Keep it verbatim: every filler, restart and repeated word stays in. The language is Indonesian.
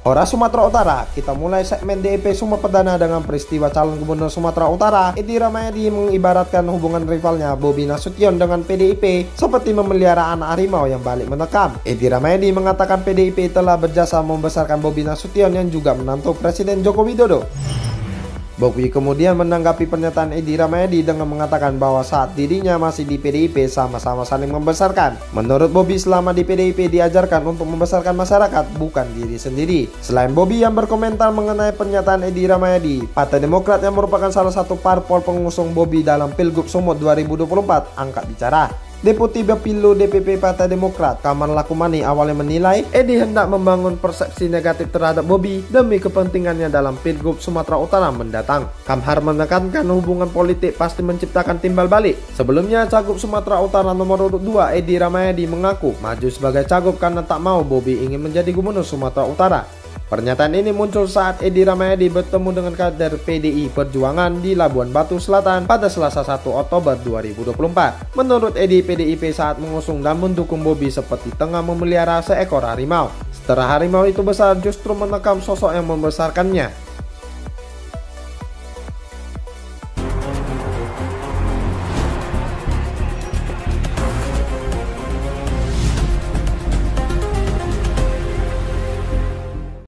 Ora Sumatera Utara, kita mulai segmen D I P Sumpah Perdana dengan peristiwa calon gubernur Sumatera Utara. Edi Rahmayadi mengibaratkan hubungan rivalnya Bobi Nasution dengan P D I P seperti memelihara anak harimau yang balik menekam. Edi Rahmayadi mengatakan P D I P telah berjasa membesarkan Bobi Nasution yang juga menantu Presiden Joko Widodo. Bobi kemudian menanggapi pernyataan Edi Rahmayadi dengan mengatakan bahwa saat dirinya masih di P D I P sama-sama saling membesarkan. Menurut Bobi, selama di P D I P diajarkan untuk membesarkan masyarakat, bukan diri sendiri. Selain Bobi yang berkomentar mengenai pernyataan Edi Rahmayadi, Partai Demokrat yang merupakan salah satu parpol pengusung Bobi dalam Pilgub Sumut dua ribu dua puluh empat angkat bicara. Deputi Bapilu D P P Partai Demokrat Kamal Lakumani awalnya menilai Edi hendak membangun persepsi negatif terhadap Bobi demi kepentingannya dalam Pilgub Sumatera Utara mendatang. Kamhar menekankan hubungan politik pasti menciptakan timbal balik. Sebelumnya Cagup Sumatera Utara nomor urut dua Edi Rahmayadi mengaku maju sebagai cagup karena tak mau Bobi ingin menjadi gubernur Sumatera Utara. Pernyataan ini muncul saat Edi Rahmayadi bertemu dengan kader P D I Perjuangan di Labuan Batu Selatan pada Selasa satu Oktober dua ribu dua puluh empat. Menurut Edi, P D I P saat mengusung dan mendukung Bobi seperti tengah memelihara seekor harimau. Setelah harimau itu besar, justru menekam sosok yang membesarkannya.